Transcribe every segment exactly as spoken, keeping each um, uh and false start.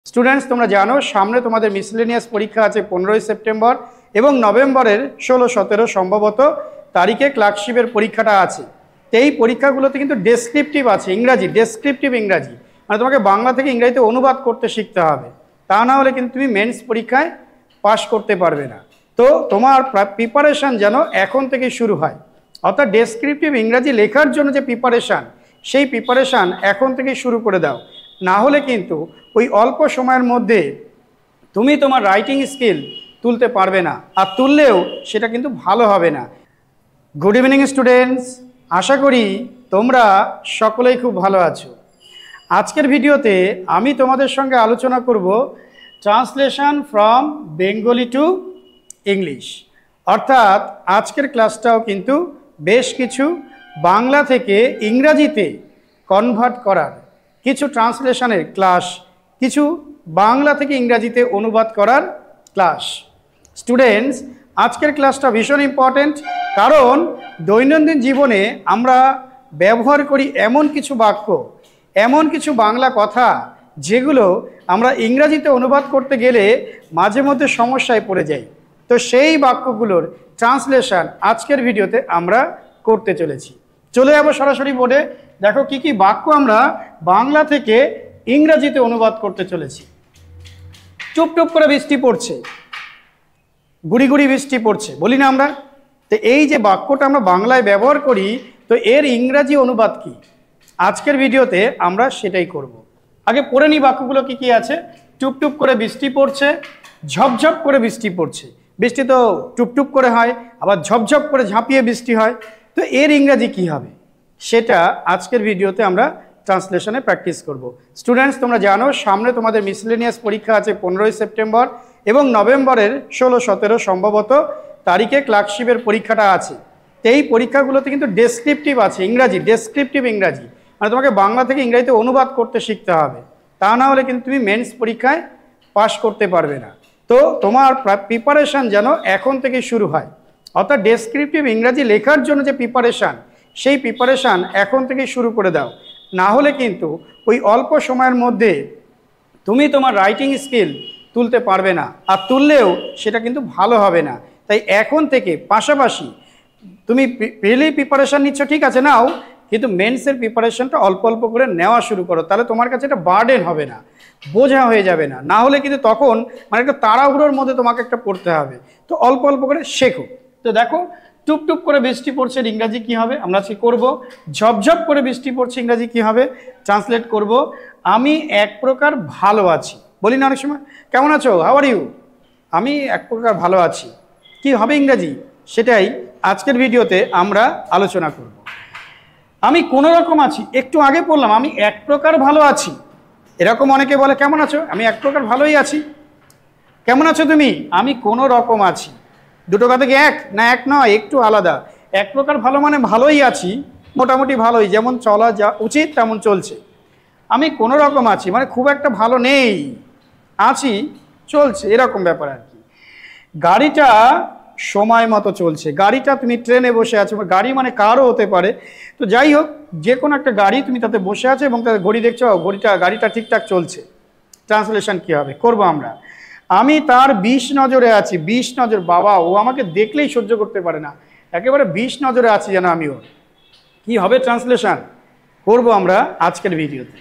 Students তোমরা জানো সামনে তোমাদের মিসলেনিয়াস পরীক্ষা আছে পনেরোই সেপ্টেম্বর এবং নভেম্বরের ষোলো সতেরো সম্ভবত তারিখে ক্লার্কশিপের পরীক্ষাটা আছে। তো এই পরীক্ষাগুলোতে কিন্তু ডেসক্রিপটিভ আছে, ইংরাজি ডেসক্রিপটিভ ইংরাজি, মানে তোমাকে বাংলা থেকে ইংরাজিতে অনুবাদ করতে শিখতে হবে, তা না হলে কিন্তু তুমি মেন্স পরীক্ষায় পাশ করতে পারবে না। তো তোমার প্রিপারেশান যেন এখন থেকে শুরু হয়, অর্থাৎ ডেসক্রিপটিভ ইংরাজি লেখার জন্য যে প্রিপারেশান সেই প্রিপারেশান এখন থেকেই শুরু করে দাও, না হলে কিন্তু ওই অল্প সময়ের মধ্যে তুমি তোমার রাইটিং স্কিল তুলতে পারবে না, আর তুললেও সেটা কিন্তু ভালো হবে না। গুড ইভিনিং স্টুডেন্টস, আশা করি তোমরা সকলেই খুব ভালো আছো। আজকের ভিডিওতে আমি তোমাদের সঙ্গে আলোচনা করব translation from Bengali to English, অর্থাৎ আজকের ক্লাসটাও কিন্তু বেশ কিছু বাংলা থেকে ইংরাজিতে কনভার্ট করার কিছু ট্রান্সলেশনের ক্লাস, কিছু বাংলা থেকে ইংরাজিতে অনুবাদ করার ক্লাস। স্টুডেন্টস, আজকের ক্লাসটা ভীষণ ইম্পর্ট্যান্ট, কারণ দৈনন্দিন জীবনে আমরা ব্যবহার করি এমন কিছু বাক্য, এমন কিছু বাংলা কথা যেগুলো আমরা ইংরাজিতে অনুবাদ করতে গেলে মাঝে মধ্যে সমস্যায় পড়ে যাই। তো সেই বাক্যগুলোর ট্রান্সলেশন আজকের ভিডিওতে আমরা করতে চলেছি। চলে যাবো সরাসরি বোর্ডে। দেখো কি কি বাক্য আমরা বাংলা থেকে ইংরাজিতে অনুবাদ করতে চলেছি। টুপ টুপ করে বৃষ্টি পড়ছে, গুড়ি গুড়ি বৃষ্টি পড়ছে বলি না আমরা। তো এই যে বাক্যটা আমরা বাংলায় ব্যবহার করি, তো এর ইংরাজি অনুবাদ কি, আজকের ভিডিওতে আমরা সেটাই করব। আগে পড়ে নিই বাক্যগুলো কি কি আছে। টুপ টুপ করে বৃষ্টি পড়ছে, ঝপঝপ করে বৃষ্টি পড়ছে। বৃষ্টি তো টুপটুপ করে হয়, আবার ঝপঝপ করে ঝাঁপিয়ে বৃষ্টি হয়। তো এর ইংরাজি কি হবে সেটা আজকের ভিডিওতে আমরা ট্রান্সলেশনে প্র্যাকটিস করব। স্টুডেন্টস তোমরা জানো সামনে তোমাদের মিসলেনিয়াস পরীক্ষা আছে পনেরোই সেপ্টেম্বর এবং নভেম্বরের ষোলো সতেরো সম্ভবত তারিখে ক্লার্কশিপের পরীক্ষাটা আছে। তো এই পরীক্ষাগুলোতে কিন্তু ডেসক্রিপটিভ আছে, ইংরাজি ডেসক্রিপটিভ ইংরাজি, মানে তোমাকে বাংলা থেকে ইংরাজিতে অনুবাদ করতে শিখতে হবে, তা না হলে কিন্তু তুমি মেন্স পরীক্ষায় পাশ করতে পারবে না। তো তোমার প্রিপারেশান যেন এখন থেকে শুরু হয়, অর্থাৎ ডেসক্রিপটিভ ইংরাজি লেখার জন্য যে প্রিপারেশান সেই প্রিপারেশান এখন থেকেই শুরু করে দাও, না হলে কিন্তু ওই অল্প সময়ের মধ্যে তুমি তোমার রাইটিং স্কিল তুলতে পারবে না, আর তুললেও সেটা কিন্তু ভালো হবে না। তাই এখন থেকে পাশাপাশি তুমি প্রিলি প্রিপারেশান নিচ্ছ, ঠিক আছে নাও, কিন্তু মেন্সের প্রিপারেশানটা অল্প অল্প করে নেওয়া শুরু করো, তাহলে তোমার কাছে এটা বার্ডেন হবে না, বোঝা হয়ে যাবে না। না হলে কিন্তু তখন মানে একটা তাড়াহুড়োর মধ্যে তোমাকে একটা পড়তে হবে। তো অল্প অল্প করে শেখো। তো দেখো টুপ টুপ করে বৃষ্টি পড়ছে ইংরাজি কি হবে, আমরা কি করব। ঝপঝপ করে বৃষ্টি পড়ছে ইংরাজি কি হবে, ট্রান্সলেট করব আমি এক প্রকার ভালো আছি বলি না অনেক সময়, কেমন আছো, হাউ আর ইউ, আমি এক প্রকার ভালো আছি, কি হবে ইংরাজি, সেটাই আজকের ভিডিওতে আমরা আলোচনা করব। আমি কোনো রকম আছি, একটু আগে বললাম আমি এক প্রকার ভালো আছি, এরকম অনেকে বলে কেমন আছো, আমি এক প্রকার ভালোই আছি। কেমন আছো তুমি, আমি কোনো রকম আছি। দুটো কথা কি এক না, এক নয়, একটু আলাদা। এক প্রকার ভালো মানে ভালোই আছি, মোটামুটি ভালোই, যেমন চলা যা উচিত তেমন চলছে। আমি কোনো রকম আছি মানে খুব একটা ভালো নেই, আছি, চলছে, এরকম ব্যাপার আর কি। গাড়িটা সময় মতো চলছে, গাড়িটা তুমি ট্রেনে বসে আছো, গাড়ি মানে কারও হতে পারে, তো যাই হোক যে কোনো একটা গাড়ি তুমি তাতে বসে আছো এবং তাতে ঘড়ি দেখছো, ঘড়িটা গাড়িটা ঠিকঠাক চলছে। ট্রান্সলেশন কী হবে করব আমরা, আমি তার বিষ নজরে আছি। বিষ নজর, বাবা ও আমাকে দেখলেই সহ্য করতে পারে না, একেবারে বিষ নজরে আছি যেন আমি ওর। কী হবে ট্রান্সলেশন করব আমরা আজকের ভিডিওতে।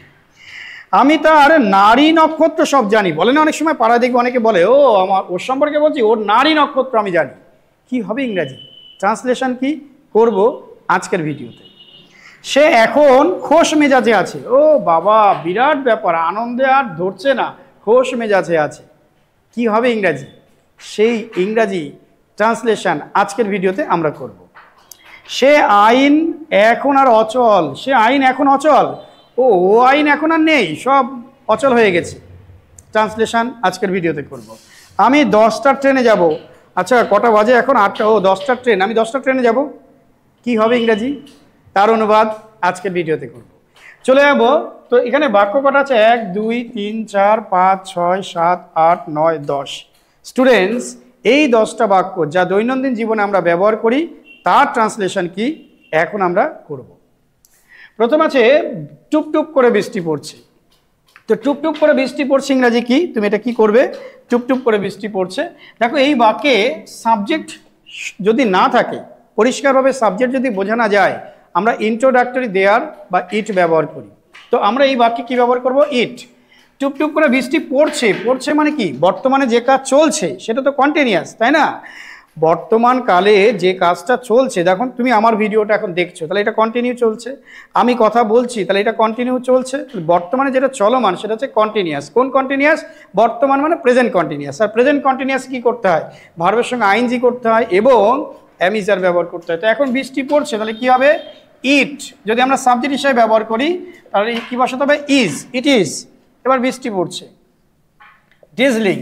আমি তার নারী নক্ষত্র সব জানি, বলে না অনেক সময় পাড়ায় দেখবে অনেকে বলে ও আমার ওর সম্পর্কে বলছি, ওর নারী নক্ষত্র আমি জানি। কি হবে ইংরাজি ট্রান্সলেশন কি করব আজকের ভিডিওতে। সে এখন খোশ মেজাজে আছে, ও বাবা বিরাট ব্যাপার, আনন্দে আর ধরছে না, খোশ মেজাজে আছে। কি হবে ইংরাজি, সেই ইংরাজি ট্রান্সলেশন আজকের ভিডিওতে আমরা করব। সে আইন এখন আর অচল, সে আইন এখন অচল, ও ও আইন এখন আর নেই, সব অচল হয়ে গেছে। ট্রান্সলেশন আজকের ভিডিওতে করব। আমি দশটার ট্রেনে যাব, আচ্ছা কটা বাজে এখন, আটটা, ও দশটার ট্রেন, আমি দশটার ট্রেনে যাব। কি হবে ইংরাজি, তার অনুবাদ আজকের ভিডিওতে করব। চলে যাব। তো এখানে বাক্য কটা আছে, এক দুই তিন চার পাঁচ ছয় সাত আট নয় দশ। স্টুডেন্টস এই দশটা বাক্য যা দৈনন্দিন জীবনে আমরা ব্যবহার করি তার ট্রান্সলেশন কি এখন আমরা করব। প্রথম আছে টুপ টুপ করে বৃষ্টি পড়ছে। তো টুপটুপ করে বৃষ্টি পড়ছে ইংরাজি কি, তুমি এটা কি করবে, টুপটুপ করে বৃষ্টি পড়ছে। দেখো এই বাক্যে সাবজেক্ট যদি না থাকে, পরিষ্কারভাবে সাবজেক্ট যদি বোঝা না যায়, আমরা ইন্ট্রোডাক্টরি দেয়ার বা ইট ব্যবহার করি। তো আমরা এই বাক্যে কি ব্যবহার করব, ইট। টুপটুপ করে বৃষ্টি পড়ছে, পড়ছে মানে কি, বর্তমানে যে কাজ চলছে সেটা তো কন্টিনিউয়াস, তাই না? বর্তমান কালে যে কাজটা চলছে, দেখো তুমি আমার ভিডিওটা এখন দেখছো, তাহলে এটা কন্টিনিউ চলছে। আমি কথা বলছি, তাহলে এটা কন্টিনিউ চলছে। বর্তমানে যেটা চলমান সেটা হচ্ছে কন্টিনিউয়াস। কোন কন্টিনিউয়াস? বর্তমান মানে প্রেজেন্ট কন্টিনিউয়াস। আর প্রেজেন্ট কন্টিনিউয়াস কি করতে হয়, ভার্বের সঙ্গে আইএনজি করতে হয় এবং অ্যামিজার ব্যবহার করতে হয়। তো এখন বৃষ্টি পড়ছে, তাহলে কি হবে, ইট। যদি আমরা সাবজেক্ট হিসেবে ব্যবহার করি তাহলে কি বসাতে হবে, ইজ, ইট ইজ। এবার বৃষ্টি পড়ছে, ডিজলিং,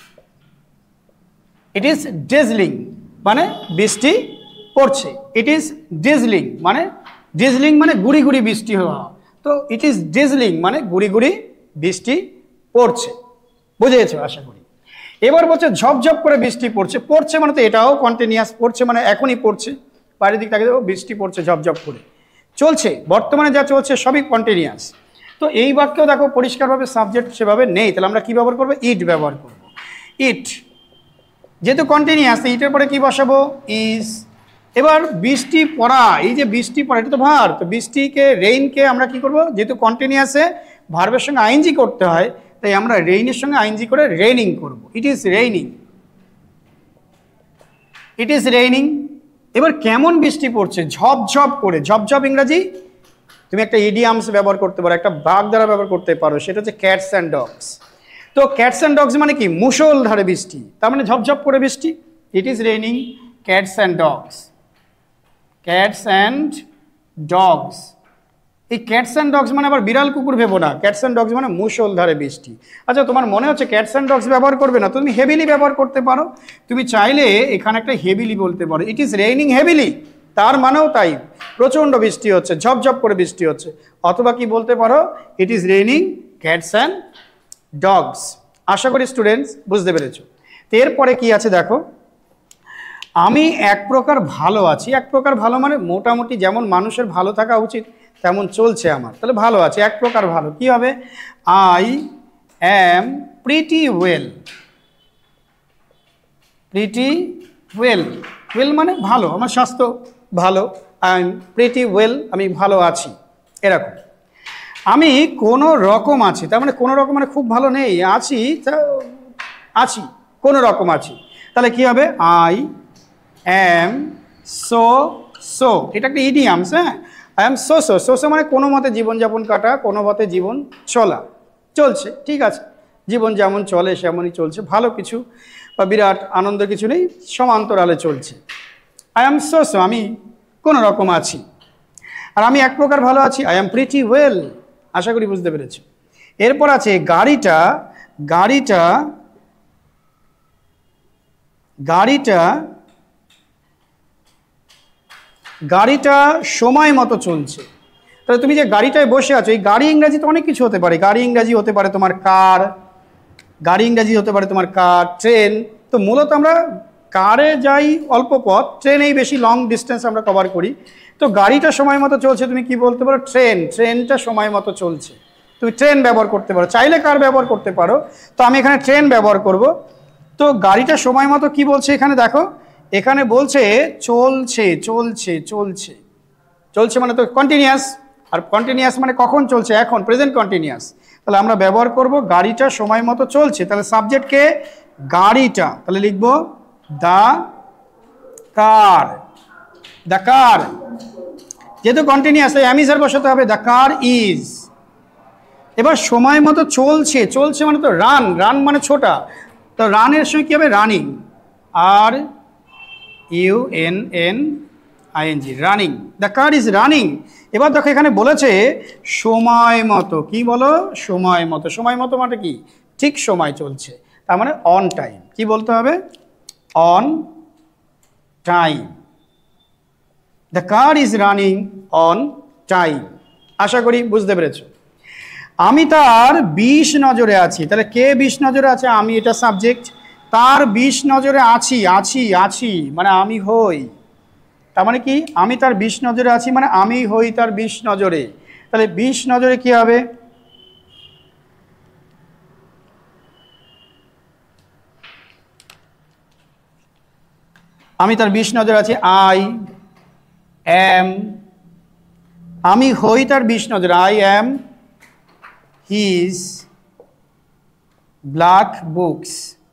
ইট ইজ ডিজলিং মানে বৃষ্টি পড়ছে। ইট ইজ ডিজলিং মানে, ডিজলিং মানে গুড়ি গুড়ি বৃষ্টি হওয়া। তো ইট ইজ ডিজলিং মানে গুড়ি গুড়ি বৃষ্টি পড়ছে। বুঝেছ আশা করি। এবার বলছে ঝপঝপ করে বৃষ্টি পড়ছে। পড়ছে মানে তো এটাও কন্টিনিউয়াস, পড়ছে মানে এখনই পড়ছে, বাইরের দিক থেকে বৃষ্টি পড়ছে ঝপঝপ করে, চলছে, বর্তমানে যা চলছে সবই কন্টিনিউয়াস। তো এই বাক্যেও দেখো পরিষ্কারভাবে সাবজেক্ট সেভাবে নেই, তাহলে আমরা কি ব্যবহার করবো, ইট ব্যবহার করব। ইট যেহেতু কন্টিনিউয়াস, ইটের পরে কি বসাবো, ইজ। এবার বৃষ্টি পড়া, এই যে বৃষ্টি পড়া এটা তো ভার্ব, তো বৃষ্টিকে, রেইনকে আমরা কি করব, যেহেতু কন্টিনিউয়াসে ভার্বের সঙ্গে আইএনজি করতে হয়, তাই আমরা রেইনের সঙ্গে আইএনজি করে রেইনিং করব। It is raining, it is raining. এবার কেমন বৃষ্টি পড়ছে, ঝপঝপ করে। ঝপঝপ ইংরাজি তুমি একটা ইডিয়ামস ব্যবহার করতে পারো, একটা বাগ দ্বারা ব্যবহার করতে পারো, সেটা হচ্ছে ক্যাটস অ্যান্ড ডগস। তো ক্যাটস অ্যান্ড ডগস মানে কি, মুষলধারে বৃষ্টি, তার মানে ঝপঝপ করে বৃষ্টি। It is raining cats and dogs, cats and dogs. এই ক্যাটস অ্যান্ড ডগস মানে আবার বিড়াল কুকুর ভেবো না, ক্যাটস অ্যান্ড ডগস মানে মুষলধারে বৃষ্টি। আচ্ছা তোমার মনে হচ্ছে ক্যাটস অ্যান্ড ডগস ব্যবহার করবে না, তুমি হেভিলি ব্যবহার করতে পারো। তুমি চাইলে এখানে একটা হেভিলি বলতে পারো, ইট ইজ রেইনিং হেভিলি, তার মানেও তাই, প্রচণ্ড বৃষ্টি হচ্ছে, ঝপঝপ করে বৃষ্টি হচ্ছে। অথবা কি বলতে পারো, it is raining cats and dogs. আশা করি স্টুডেন্টস বুঝতে পেরেছো। তো এরপরে কি আছে দেখো, আমি এক প্রকার ভালো আছি। এক প্রকার ভালো মানে মোটামুটি যেমন মানুষের ভালো থাকা উচিত তেমন চলছে আমার, তাহলে ভালো আছে, এক প্রকার ভালো। কি হবে, I am pretty well, pretty well, well মানে ভালো, আমার স্বাস্থ্য ভালো, আই এম প্রিটি ওয়েল, আমি ভালো আছি, এরকম। আমি কোনো রকম আছি, তার মানে কোনো রকম মানে খুব ভালো নেই, আছি, আছি, কোনো রকম আছি। তাহলে কি হবে, আই অ্যাম সো সো, এটা একটা ইডিয়ামস। হ্যাঁ, I am so so, so so মানে কোনো মতে জীবনযাপন কাটা, কোনো মতে জীবন চলা, চলছে, ঠিক আছে, জীবন যেমন চলে সেমনই চলছে, ভালো কিছু বা বিরাট আনন্দ কিছু নেই, সমান্তরালে চলছে। আই অ্যাম সো সো, আমি কোনো রকম আছি। আর আমি এক প্রকার ভালো আছি, আই অ্যাম প্রিটি ওয়েল। আশা করি বুঝতে পেরেছি। এরপর আছে গাড়িটা, গাড়িটা, গাড়িটা, গাড়িটা সময় মতো চলছে। তাহলে তুমি যে গাড়িটায় বসে আছো, এই গাড়ি ইংরাজিতে অনেক কিছু হতে পারে। গাড়ি ইংরাজি হতে পারে তোমার কার, গাড়ি ইংরাজি হতে পারে তোমার কার, ট্রেন। তো মূলত আমরা কারে যাই অল্প পথ, ট্রেনেই বেশি লং ডিস্টেন্স আমরা কভার করি। তো গাড়িটা সময় মতো চলছে, তুমি কি বলতে পারো, ট্রেন, ট্রেনটা সময় মতো চলছে। তুমি ট্রেন ব্যবহার করতে পারো, চাইলে কার ব্যবহার করতে পারো, তো আমি এখানে ট্রেন ব্যবহার করব। তো গাড়িটা সময় মতো কি বলছে এখানে দেখো, এখানে বলছে চলছে, চলছে, চলছে, চলছে মানে তো কন্টিনিউয়াস, আর কন্টিনিউয়াস মানে কখন চলছে, এখন, প্রেজেন্ট কন্টিনিউয়াস। তাহলে আমরা ব্যবহার করব গাড়িটা সময় মতো চলছে। তাহলে সাবজেক্টকে গাড়িটা, তাহলে লিখব দ্য কার, দ্য কার। যেহেতু কন্টিনিউয়াস তাই অ্যামিজার বসাতে হবে, দ্য কার ইজ। এবার সময় মতো চলছে, চলছে মানে তো রান, রান মানে ছোটা, তো রানের সঙ্গে কী হবে, running, R U N N I N G, running, the car is running. এবার দেখো এখানে বলেছে সময় মতো, কি বলো, সময় মতো। সময় মতো মানে কি, ঠিক সময় চলছে, তার মানে অন টাইম। কি বলতে হবে, on time, the car is running on time. আশা করি বুঝতে পেরেছো। আমি তার বিষ নজরে আছি, তাহলে কে বিষ নজরে আছে, আমি, এটা সাবজেক্ট। তার বিষ নজরে আছি, আছি, আছি মানে আমি হই, তার মানে কি, আমি তার বিষ নজরে আছি মানে আমি হই তার বিষ নজরে। তাহলে বিষ নজরে কি হবে, আমি তার বিশ নজর আছি, আই এম, আমি হই তার বিশ নজর, I am his black books,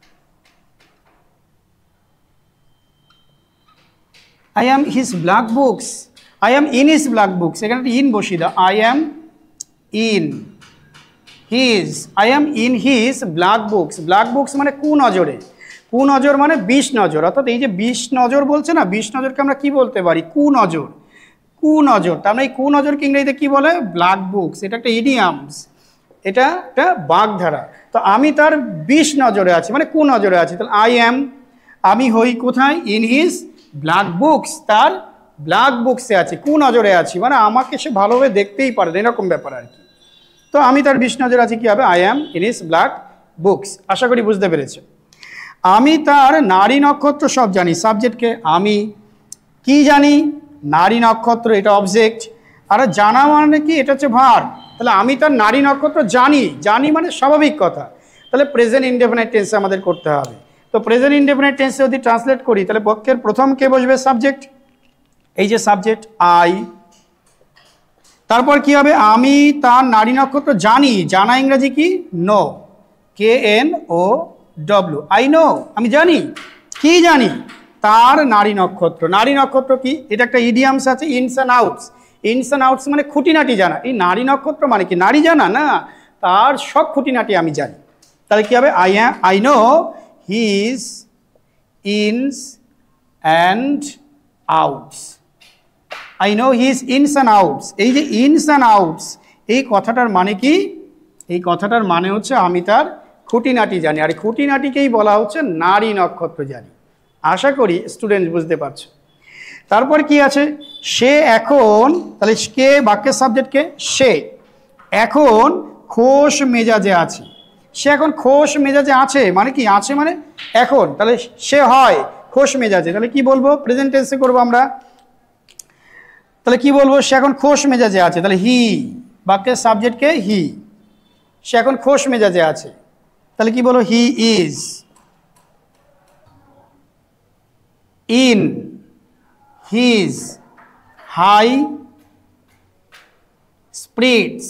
I am his black books, I am in his black books, এখানে ইন বসিয়ে দাও, I am in his, I am in his black books, black books মানে কু নজরে, কু নজর মানে বিশ নজর, অর্থাৎ এই যে বিশ নজর বলছে না, বিশ নজরকে আমরা কি বলতে পারি, কু নজর, কু নজর, তার মানে এই কু নজরকে ইংরেজিতে কি বলে, ব্ল্যাক বুকস, এটা একটা ইডিয়ামস, এটা একটা বাগধারা। তো আমি তার বিশ নজরে আছি মানে কু নজরে আছি, তাহলে আই এম, আমি হই কোথায়, ইন হিজ ব্ল্যাক বুকস, তার ব্ল্যাক বুকসে আছে, কু নজরে আছি মানে আমাকে সে ভালোভাবে দেখতেই পারে না, এরকম ব্যাপার আর কি। তো আমি তার বিশ নজরে আছি কি হবে, I am in his black books. আশা করি বুঝতে পেরেছো। আমি তার নারী নক্ষত্র সব জানি, সাবজেক্টকে আমি কি জানি, নারী নক্ষত্র, এটা অবজেক্ট, আর জানা মানে কি, এটা হচ্ছে ভার। তাহলে আমি তার নারী নক্ষত্র জানি, জানি মানে স্বাভাবিক কথা, তাহলে প্রেজেন্ট ইনডেফিনাইট টেন্সে আমাদের করতে হবে। তো প্রেজেন্ট ইনডেফিনাইট টেন্সে যদি ট্রান্সলেট করি তাহলে বাক্যের প্রথম কে বসবে, সাবজেক্ট, এই যে সাবজেক্ট আই, তারপর কি হবে, আমি তার নারী নক্ষত্র জানি, জানা ইংরেজি কি, no, K N O W, I know, আমি জানি, কি জানি, তার নারী নক্ষত্র, নারী নক্ষত্র কি, এটা একটা ইডিয়ামস আছে, ins and outs, ins and outs মানে খুঁটিনাটি জানা, এই নারী নক্ষত্র মানে কি, নারী জানা না, তার সব খুঁটিনাটি আমি জানি। তাহলে কি হবে, I I know his ins and outs, I know his ins and outs, এই যে ইনস অ্যান্ড আউটস এই কথাটার মানে কি, এই কথাটার মানে হচ্ছে আমি তার খুঁটিনাটি জানি, আর খুঁটিনাটিকেই বলা হচ্ছে নারী নক্ষত্র জানি। আশা করি স্টুডেন্ট বুঝতে পারছো। তারপর কি আছে, সে এখন, তাহলে কে বাক্যের সাবজেক্টকে, সে এখন খোশ মেজাজে আছে, সে এখন খোশ মেজাজে আছে মানে কি, আছে মানে এখন, তাহলে সে হয় খোশ মেজাজে, তাহলে কি বলবো, প্রেজেন্ট টেন্সে করবো আমরা, তাহলে কি বলবো, সে এখন খোশ মেজাজে আছে, তাহলে হি, বাক্যের সাবজেক্টকে হি, সে এখন খোশ মেজাজে আছে, তাহলে কি বলবো, he is in his high spirits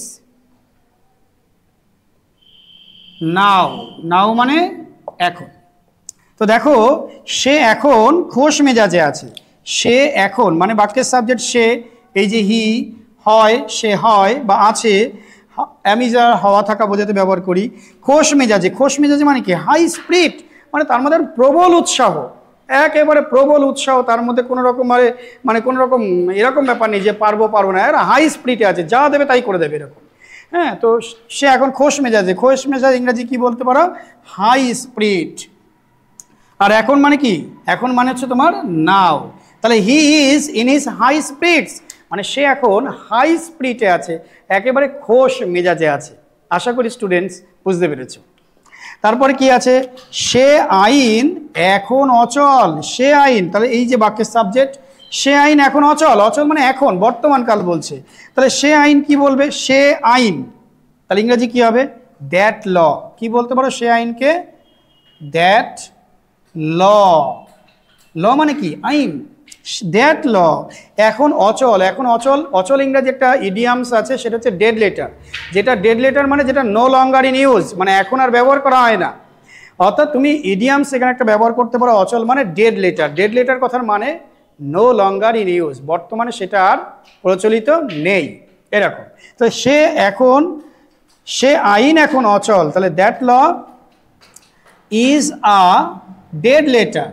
now, now মানে এখন। তো দেখো সে এখন খোশ মেজাজে আছে, সে এখন মানে বাক্যের সাবজেক্ট সে, এই যে হি, হয় সে হয় বা আছে, আমি যা হওয়া থাকা বোঝাতে ব্যবহার করি, খোশ মেজাজে, খোশ মেজাজে মানে কি, হাই স্পিরিট মানে তার মধ্যে প্রবল উৎসাহ, একেবারে প্রবল উৎসাহ, তার মধ্যে কোনো রকম মানে মানে কোনো রকম এরকম ব্যাপার নেই যে পারবো পারবো না, এরা হাই স্পিরিটে আছে, যা দেবে তাই করে দেবে এরকম। হ্যাঁ, তো সে এখন খোশ মেজাজে, খোশ মেজাজ ইংরেজি কি বলতে পারো, হাই স্পিরিট। আর এখন মানে কি, এখন মানে হচ্ছে তোমার নাও, তাহলে he is in his high spirits মানে সে এখন হাই স্পিরিটে আছে, একেবারে খোশ মেজাজে আছে। আশা করি স্টুডেন্টস বুঝতে পেরেছো। তারপরে কি আছে, সে আইন এখন অচল, সে আইন, তাহলে এই যে বাক্যের সাবজেক্ট, সে আইন এখন অচল, অচল মানে এখন বর্তমান কাল বলছে, তাহলে সে আইন কি বলবে, সে আইন, তাহলে ইংরেজি কি হবে, দ্যাট ল, কি বলতে পারো সে আইনকে, দ্যাট ল, ল মানে কি, আইন, দ্যাট ল এখন অচল, এখন অচল, অচল ইংরেজি একটা ইডিয়ামস আছে, সেটা হচ্ছে ডেড লেটার, যেটা ডেড লেটার মানে যেটা নো লঙ্গার ইন ইউজ, মানে এখন আর ব্যবহার করা হয় না, অর্থাৎ তুমি ইডিয়ামস এখানে একটা ব্যবহার করতে পারো, অচল মানে ডেড লেটার, ডেড লেটার কথার মানে নো লঙ্গার ইন ইউজ, বর্তমানে সেটা আর প্রচলিত নেই, এরকম। তো সে এখন, সে আইন এখন অচল, তাহলে that law is a dead letter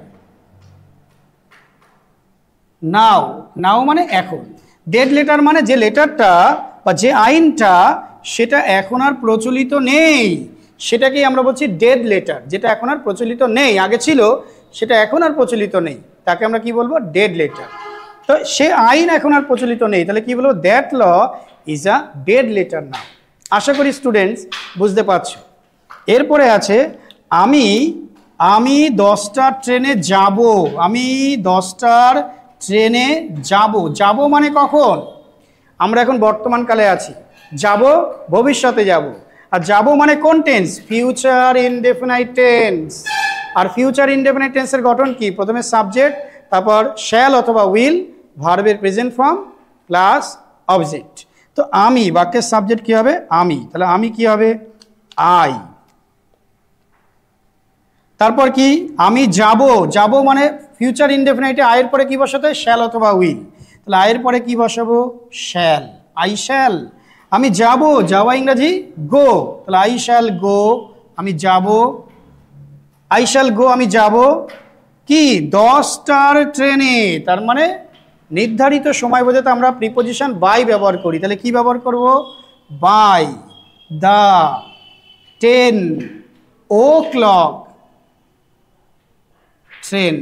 now, now মানে এখন, ডেড লেটার মানে যে লেটারটা বা যে আইনটা সেটা এখন আর প্রচলিত নেই, সেটাকেই আমরা বলছি ডেড লেটার, যেটা এখন আর প্রচলিত নেই, আগে ছিল সেটা এখন আর প্রচলিত নেই, তাকে আমরা কি বলবো, ডেড লেটার। তো সে আইন এখন আর প্রচলিত নেই, তাহলে কি বলবো, that law is a dead letter now. আশা করি স্টুডেন্টস বুঝতে পারছো। এরপরে আছে আমি, আমি দশটার ট্রেনে যাব, আমি দশটার ট্রেনে যাব, যাব মানে কখন, আমরা এখন বর্তমানকালে আছি, যাব ভবিষ্যতে যাব, আর যাব মানে কোন টেন্স, ফিউচার ইনডেফিনাইট টেন্স। আর ফিউচার ইনডেফিনাইট টেন্সের গঠন কি, প্রথমে সাবজেক্ট, তারপর শ্যাল অথবা উইল, ভার্বের প্রেজেন্ট ফর্ম প্লাস অবজেক্ট। তো আমি, বাক্যের সাবজেক্ট কি হবে? আমি। তাহলে আমি কি হবে? আই। তারপর কি? আমি যাব, যাব মানে ফিউচার ইনডেফিনাইটে আয়ের পরে কি বসাতে হয়? শ্যাল অথবা উইল। তাহলে আয়ের পরে কি বসাবো? Shall, I shall. আমি যাব, যাওয়া ইংরাজি গো, তাহলে আই শ্যাল গো, আমি যাব, আই শ্যাল গো, আমি যাব কি? দশটার ট্রেনে। তার মানে নির্ধারিত সময় বোঝাতে আমরা প্রিপোজিশন বাই ব্যবহার করি। তাহলে কি ব্যবহার করব? By the ten o'clock train.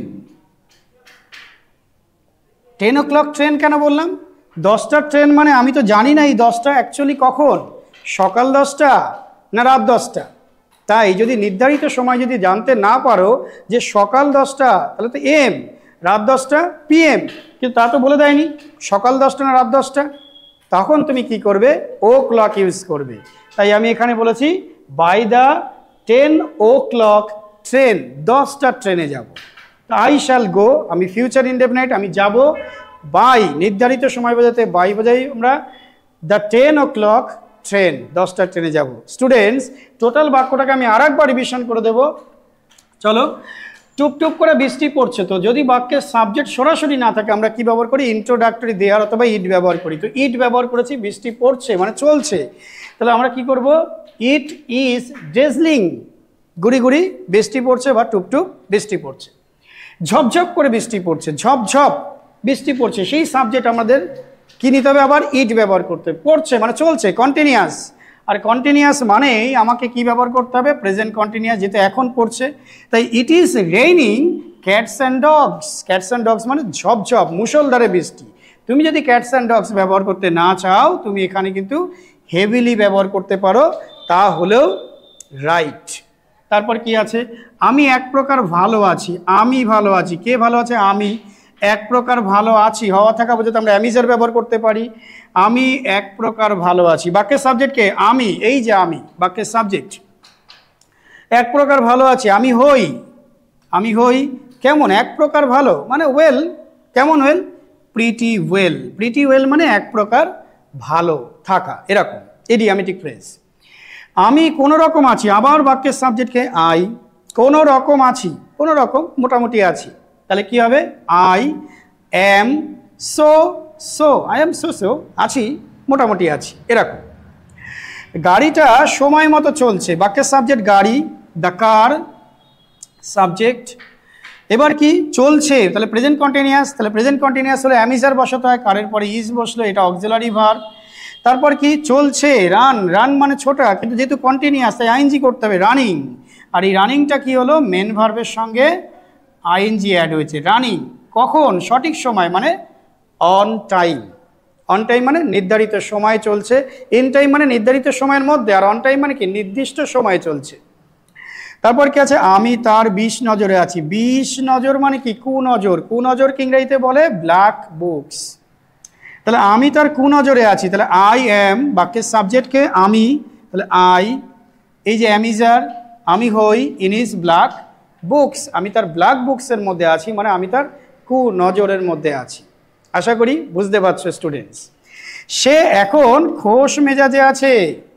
Ten o'clock train কেন বললাম? দশটার ট্রেন মানে আমি তো জানি না এই দশটা অ্যাকচুয়ালি কখন, সকাল দশটা না রাত দশটা। তাই যদি নির্ধারিত সময় যদি জানতে না পারো যে সকাল দশটা, তাহলে তো এম, রাত দশটা পিএম, কিন্তু তা তো বলে দেয়নি সকাল দশটা না রাত দশটা। তখন তুমি কি করবে? ও ক্লক ইউজ করবে। তাই আমি এখানে বলেছি by the ten o'clock train, দশটার ট্রেনে যাব। তো আই শ্যাল গো, আমি ফিউচার ইনডেফিনাইট, আমি যাব, বাই নির্ধারিত সময় বোঝাতে বাই বোঝাই আমরা, the ten o'clock train, দশটার ট্রেনে যাব। স্টুডেন্টস, টোটাল বাক্যটাকে আমি আর একবার রিভিশন করে দেব। চলো, টুপ টুপ করে বৃষ্টি পড়ছে। তো যদি বাক্যের সাবজেক্ট সরাসরি না থাকে আমরা কি ব্যবহার করি? ইন্ট্রোডাক্টরি দেয়ার অথবা ইট ব্যবহার করি। তো ইট ব্যবহার করেছি, বৃষ্টি পড়ছে মানে চলছে। তাহলে আমরা কি করব? ইট ইজ ড্রেজলিং, গুড়ি গুড়ি বৃষ্টি পড়ছে বা টুপ টুপ বৃষ্টি পড়ছে। ঝপঝপ করে বৃষ্টি পড়ছে, ঝপঝপ বৃষ্টি পড়ছে, সেই সাবজেক্ট আমাদের কি নিতে হবে? আবার ইট ব্যবহার করতে হবে। পড়ছে মানে চলছে, কন্টিনিউয়াস। আর কন্টিনিউয়াস মানেই আমাকে কি ব্যবহার করতে হবে? প্রেজেন্ট কন্টিনিউয়াস, যেহেতু এখন পড়ছে। তাই it is raining cats and dogs. Cats and dogs মানে ঝপঝপ মুষলধারে বৃষ্টি। তুমি যদি ক্যাটস অ্যান্ড ডগস ব্যবহার করতে না চাও, তুমি এখানে কিন্তু হেভিলি ব্যবহার করতে পারো, তা হলেও রাইট। তারপর কি আছে? আমি এক প্রকার ভালো আছি, আমি ভালো আছি। কে ভালো আছে? আমি এক প্রকার ভালো আছি, হওয়া থাকা বোঝাতে আমরা অ্যামিজার ব্যবহার করতে পারি। আমি এক প্রকার ভালো আছি, বাক্যের সাবজেক্টকে আমি, এই যে আমি বাক্যের সাবজেক্ট। এক প্রকার ভালো আছি, আমি হই, আমি হই কেমন? এক প্রকার ভালো মানে ওয়েল। কেমন well? Pretty well. Pretty well মানে এক প্রকার ভালো থাকা, এরকম ইডিয়ামেটিক ফ্রেজ। আমি কোনো রকম আছি, আবার বাক্যের সাবজেক্টকে আই, কোনো রকম আছি, কোনো রকম মোটামুটি আছি। তাহলে কি হবে? I am so so, I am so so, আছি মোটামুটি আছি, এরকম। গাড়িটা সময় মতো চলছে, বাক্যের সাবজেক্ট গাড়ি, দ্য কার সাবজেক্ট। এবার কি? চলছে, তাহলে প্রেজেন্ট কন্টিনিউয়াস। তাহলে প্রেজেন্ট কন্টিনিউয়াস হলে অ্যামিজার বসাতে হয়, কারের পরে ইজ বসলো, এটা অক্সিলারি ভার্ব। তারপর কি? চলছে, রান, রান মানে ছোটা, কিন্তু যেহেতু কন্টিনিউয়াস তাই আইএনজি করতে হবে, রানিং। আর এই রানিংটা কি হলো? মেন ভার্বের সঙ্গে আইএনজি অ্যাড হয়েছে। রানিং কখন? সঠিক সময় মানে অন টাইম। অন টাইম মানে নির্ধারিত সময় চলছে, ইন টাইম মানে নির্ধারিত সময়ের মধ্যে, আর অন টাইম মানে কি? নির্দিষ্ট সময় চলছে। তারপর কি আছে? আমি তার বিষ নজরে আছি। বিষ নজর মানে কি? কুনজর। কুনজরকে ইংরেজিতে বলে ব্ল্যাক বুকস। তাহলে আমি তার কুনজরে আছি, তাহলে আই এম বাক্যের সাবজেক্টকে আমি, তাহলে আই, এই যে অ্যামিজার, আমি হই ইন ইজ ব্ল্যাক বুকস, আমি তার ব্ল্যাক বুকসের মধ্যে আছি মানে আমি তার কুনজরের মধ্যে আছি। আশা করি বুঝতে পারছো স্টুডেন্টস। সে এখন খোশ মেজাজে আছে।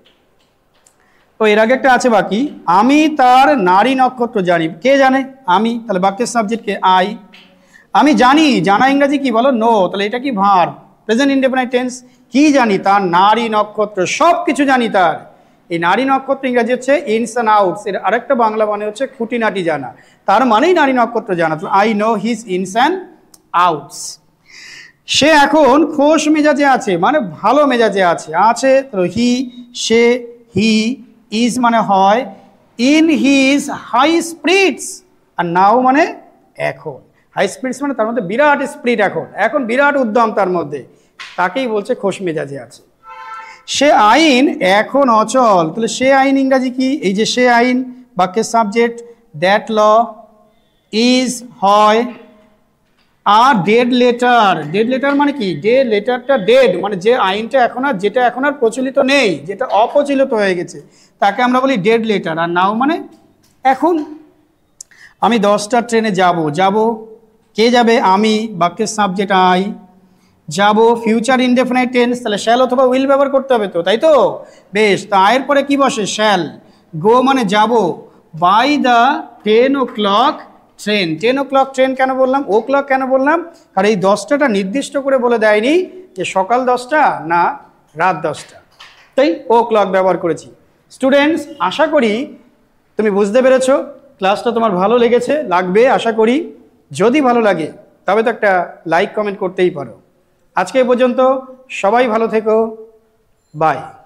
তো এর আগে একটা আছে বাকি, আমি তার নারী নক্ষত্র জানি। কে জানে? আমি। তাহলে বাক্যের সাবজেক্টকে আই। আমি জানি, জানা ইংরেজি কি বলো? নো। তাহলে এটা কি? Verb, present indefinite tense. কি জানি? তার নারী নক্ষত্র, সব কিছু জানি তার। এই নারী নক্ষত্র ইংরাজি হচ্ছে ইনস অ্যান্ড আউটস, এর আরেকটা বাংলা মানে হচ্ছে খুঁটিনাটি জানা। তার মানেই নারী নক্ষত্র জানা। তো I know his ins and outs. সে এখন খোশ মেজাজে আছে মানে ভালো মেজাজে আছে। আছে তো হি, সে, হি ইজ মানে হয়, ইন হিজ হাই স্পিরিটস, আর নাও মানে এখন। হাই স্পিরিটস মানে তার মধ্যে বিরাট স্পিরিট, এখন এখন বিরাট উদ্যম তার মধ্যে, তাকেই বলছে খোশ মেজাজে আছে। সে আইন এখন অচল। তাহলে সে আইন ইংরাজি কি? এই যে সে আইন বাক্যের সাবজেক্ট, দ্যাট ল ইজ হয়, আর ডেড লেটার। ডেড লেটার মানে কি? ডেড লেটারটা ডেড মানে যে আইনটা এখন আর, যেটা এখন আর প্রচলিত নেই, যেটা অপ্রচলিত হয়ে গেছে, তাকে আমরা বলি ডেড লেটার। আর নাও মানে এখন। আমি দশটার ট্রেনে যাব, যাব কে যাবে? আমি, বাক্যের সাবজেক্ট আই, যাব ফিউচার ইনডেফিনাইট টেন্স, তাহলে শ্যাল অথবা উইল ব্যবহার করতে হবে তো, তাই তো? বেশ, তা আয়ের পরে কি বসে? শ্যাল। গো মানে যাব, by the ten o'clock train. Ten o'clock train কেন বললাম, ও ক্লক কেন বললাম? আর এই দশটাটা নির্দিষ্ট করে বলে দেয়নি যে সকাল দশটা না রাত দশটা, তাই ও ক্লক ব্যবহার করেছি। স্টুডেন্টস, আশা করি তুমি বুঝতে পেরেছো, ক্লাসটা তোমার ভালো লেগেছে, লাগবে আশা করি। যদি ভালো লাগে তবে তো একটা লাইক কমেন্ট করতেই পারো। আজকে এ পর্যন্ত, সবাই ভালো থেকো, বাই।